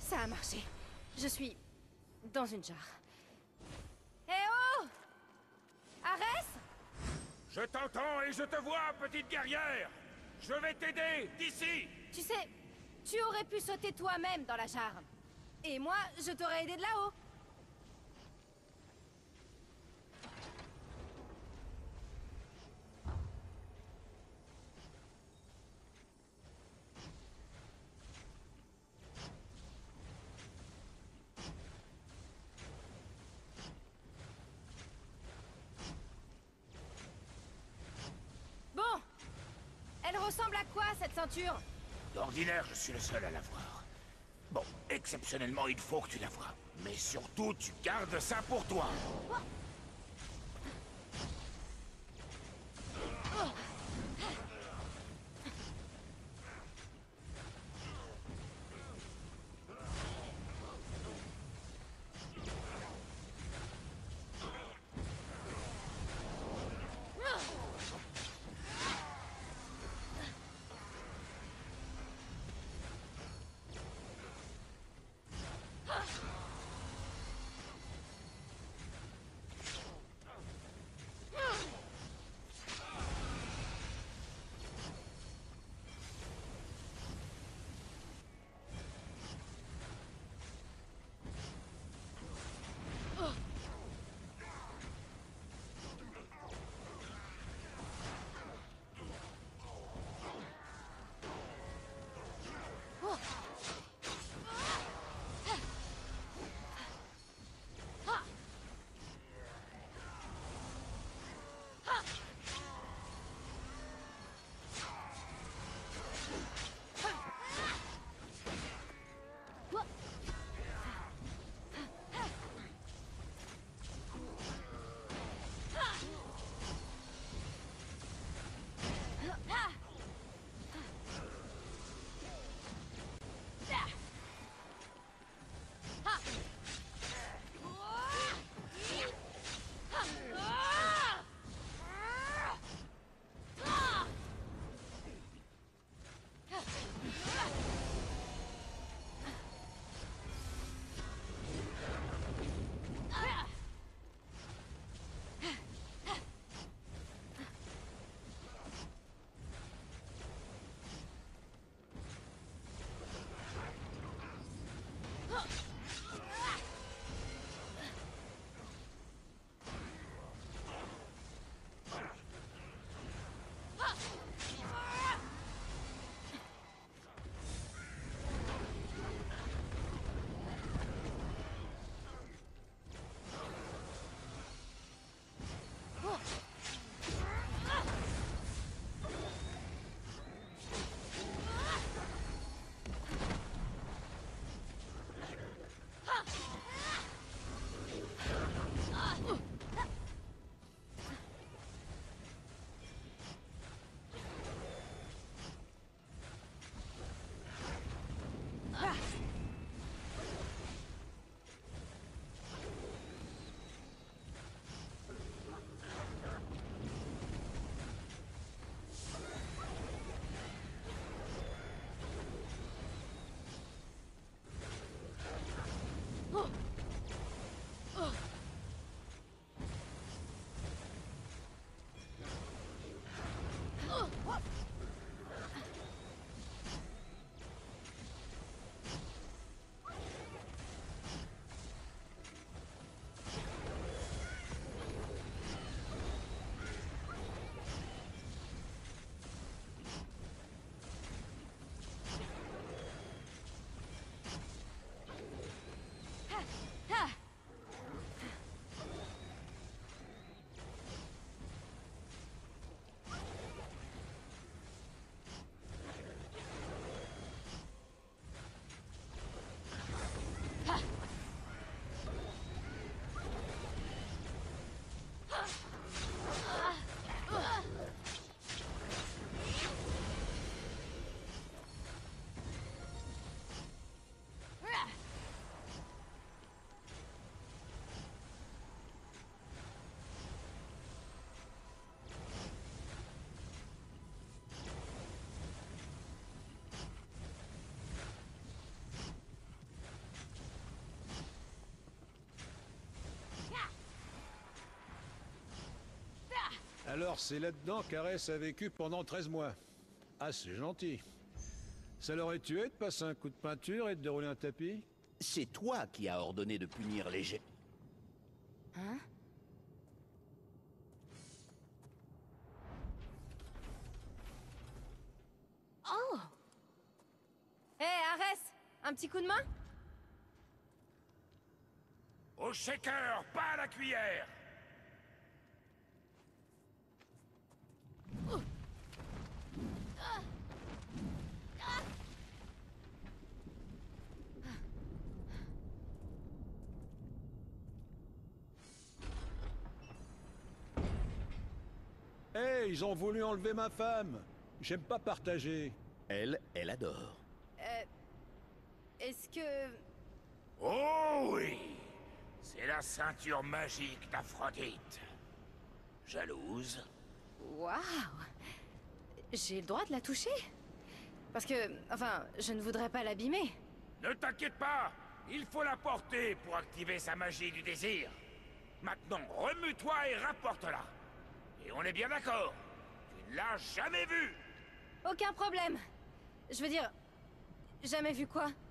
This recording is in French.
Ça a marché. Je suis... dans une jarre. Eh oh! Arès! Je t'entends et je te vois, petite guerrière! Je vais t'aider, d'ici! Tu sais, tu aurais pu sauter toi-même dans la jarre. Et moi, je t'aurais aidé de là-haut. Bon! Elle ressemble à quoi, cette ceinture? D'ordinaire, je suis le seul à la voir. Bon, exceptionnellement, il faut que tu la vois. Mais surtout, tu gardes ça pour toi! Alors c'est là-dedans qu'Arès a vécu pendant 13 mois. Ah, c'est gentil. Ça l'aurait tué de passer un coup de peinture et de dérouler un tapis? C'est toi qui as ordonné de punir les jets. Hein? Oh! Hé, Arès! Un petit coup de main? Au shaker, pas à la cuillère. Hé, ils ont voulu enlever ma femme. J'aime pas partager. Elle adore. Est-ce que... Oh oui! C'est la ceinture magique d'Aphrodite. Jalouse? Waouh! J'ai le droit de la toucher? Parce que... Enfin, je ne voudrais pas l'abîmer. Ne t'inquiète pas! Il faut la porter pour activer sa magie du désir. Maintenant, remue-toi et rapporte-la. Et on est bien d'accord. Tu ne l'as jamais vue! Aucun problème. Je veux dire... Jamais vu quoi?